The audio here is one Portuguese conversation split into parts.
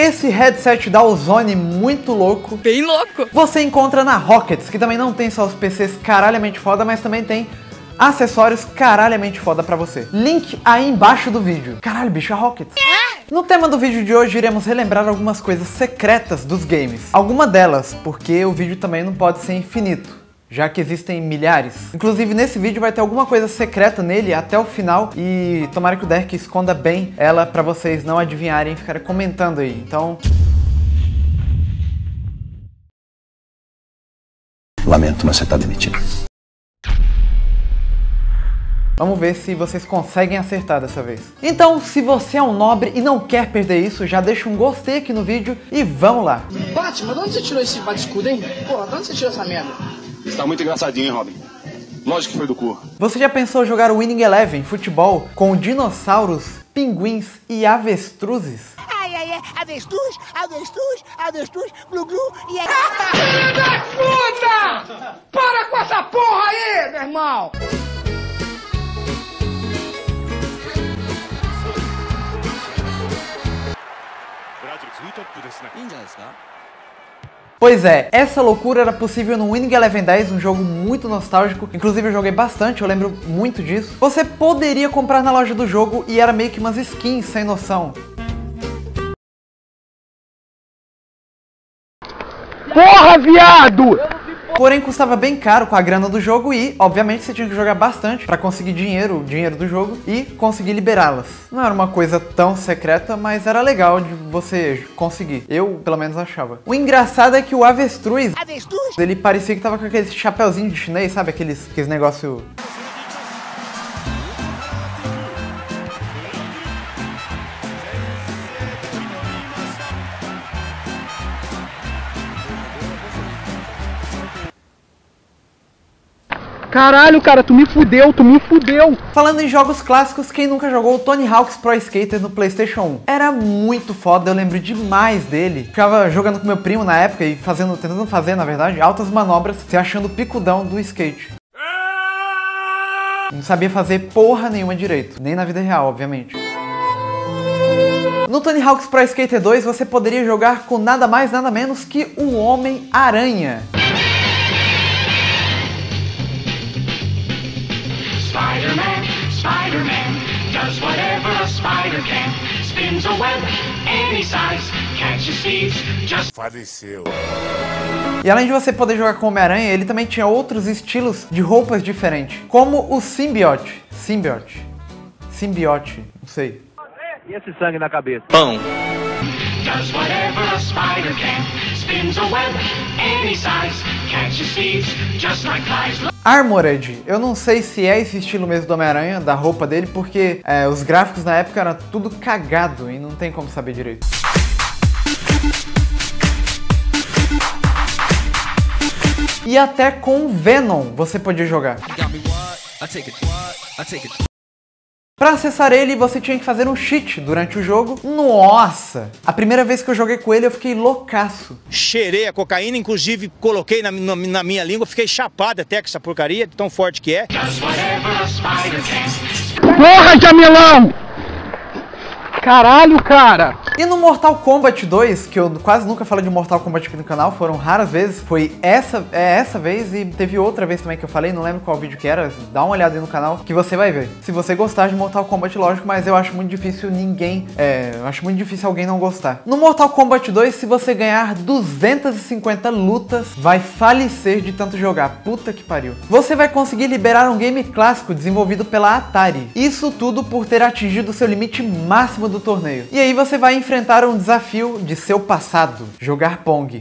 Esse headset da Ozone muito louco, Bem louco. você encontra na Rockets, que também não tem só os PCs caralhamente foda, mas também tem acessórios caralhamente foda pra você. Link aí embaixo do vídeo. Caralho, bicho, a Rockets. No tema do vídeo de hoje, iremos relembrar algumas coisas secretas dos games. Alguma delas, porque o vídeo também não pode ser infinito, já que existem milhares. Inclusive, nesse vídeo vai ter alguma coisa secreta nele até o final, e tomara que o Derek esconda bem ela pra vocês não adivinharem e ficarem comentando aí. Então... Lamento, mas você tá demitido. Vamos ver se vocês conseguem acertar dessa vez. Então, se você é um nobre e não quer perder isso, já deixa um gostei aqui no vídeo e vamos lá. Batman, de onde você tirou esse bate-escudo, hein? Porra, de onde você tirou essa merda? Você tá muito engraçadinho, hein, Robin? Lógico que foi do cu. Você já pensou jogar o Winning Eleven, futebol, com dinossauros, pinguins e avestruzes? Ai, ai, ai, avestruz, avestruz, avestruz, glu, glu, e aí... Filho da puta! Para com essa porra aí, meu irmão! Pois é, essa loucura era possível no Winning Eleven 10, um jogo muito nostálgico. Inclusive eu joguei bastante, eu lembro muito disso. Você poderia comprar na loja do jogo e era meio que umas skins sem noção. Porra, viado! Porém custava bem caro com a grana do jogo e, obviamente, você tinha que jogar bastante pra conseguir dinheiro, o dinheiro do jogo, e conseguir liberá-las. Não era uma coisa tão secreta, mas era legal de você conseguir. Eu, pelo menos, achava. O engraçado é que o avestruz, ele parecia que tava com aquele chapeuzinho de chinês, sabe? Aqueles negócio... Caralho, cara, tu me fudeu, tu me fudeu! Falando em jogos clássicos, quem nunca jogou o Tony Hawk's Pro Skater no PlayStation 1? Era muito foda, eu lembro demais dele. Ficava jogando com meu primo na época e tentando fazer, na verdade, altas manobras, se achando o picudão do skate. Não sabia fazer porra nenhuma direito, nem na vida real, obviamente. No Tony Hawk's Pro Skater 2, você poderia jogar com nada mais, nada menos que o Homem-Aranha. Spider-Man, Spider-Man, does whatever a spider can. Spins a web any size, catches thieves, just... Faleceu. E além de você poder jogar com o Homem-Aranha, ele também tinha outros estilos de roupas diferentes, como o Symbiote, não sei. E esse sangue na cabeça? Pão. Does whatever a spider can. Spins a web any size, catches thieves, just like flies. Armored, eu não sei se é esse estilo mesmo do Homem-Aranha, da roupa dele, porque os gráficos na época eram tudo cagado e não tem como saber direito. E até com Venom você podia jogar. Pra acessar ele, você tinha que fazer um cheat durante o jogo. Nossa! A primeira vez que eu joguei com ele, eu fiquei loucaço. Cheirei a cocaína, inclusive coloquei na minha língua, fiquei chapado até com essa porcaria, de tão forte que é. Porra, Jamilão! Caralho, cara! E no Mortal Kombat 2, que eu quase nunca falo de Mortal Kombat aqui no canal, foram raras vezes, foi essa vez e teve outra vez também que eu falei, não lembro qual vídeo que era, dá uma olhada aí no canal que você vai ver. Se você gostar de Mortal Kombat, lógico, mas eu acho muito difícil alguém não gostar. No Mortal Kombat 2, se você ganhar 250 lutas, vai falecer de tanto jogar, puta que pariu. Você vai conseguir liberar um game clássico desenvolvido pela Atari, isso tudo por ter atingido seu limite máximo do torneio. E aí você vai enfrentar um desafio de seu passado, jogar Pong.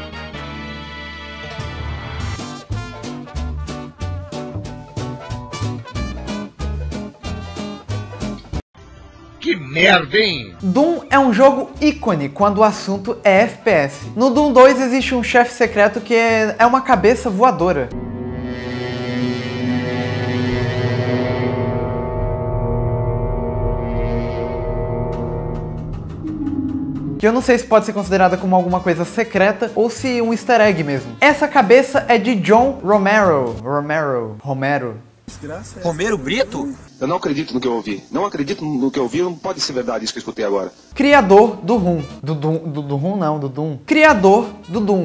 Que merda, hein? Doom é um jogo ícone quando o assunto é FPS. No Doom 2 existe um chefe secreto que é uma cabeça voadora. Que eu não sei se pode ser considerada como alguma coisa secreta ou se um easter egg mesmo. Essa cabeça é de John Romero. Romero. Romero Brito? Eu não acredito no que eu ouvi. Não acredito no que eu ouvi, não pode ser verdade isso que eu escutei agora. Criador do Rum. Do Rum não, do Doom. Criador do Doom.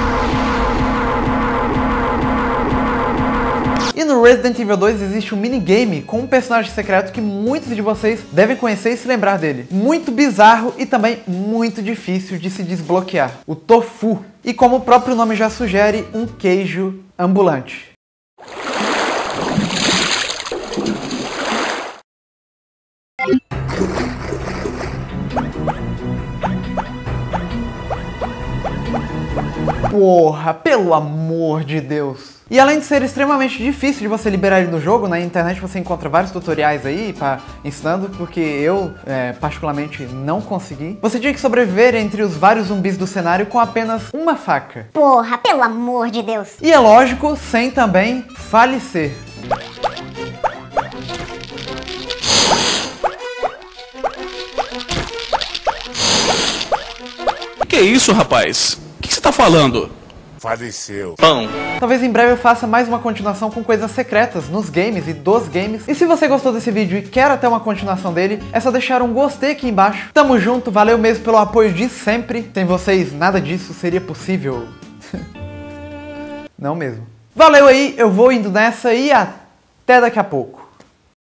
E no Resident Evil 2 existe um minigame com um personagem secreto que muitos de vocês devem conhecer e se lembrar dele. Muito bizarro e também muito difícil de se desbloquear. O Tofu. E como o próprio nome já sugere, um queijo ambulante. Porra, pelo amor de Deus! E além de ser extremamente difícil de você liberar ele no jogo, na internet você encontra vários tutoriais aí ensinando, porque eu, particularmente, não consegui. Você tinha que sobreviver entre os vários zumbis do cenário com apenas uma faca. Porra, pelo amor de Deus! E é lógico, sem também falecer. Que isso, rapaz? O que você tá falando? Faleceu. Pão. Talvez em breve eu faça mais uma continuação com coisas secretas nos games e dos games. E se você gostou desse vídeo e quer até uma continuação dele, é só deixar um gostei aqui embaixo. Tamo junto, valeu mesmo pelo apoio de sempre. Sem vocês, nada disso seria possível. Não mesmo. Valeu aí, eu vou indo nessa e até daqui a pouco.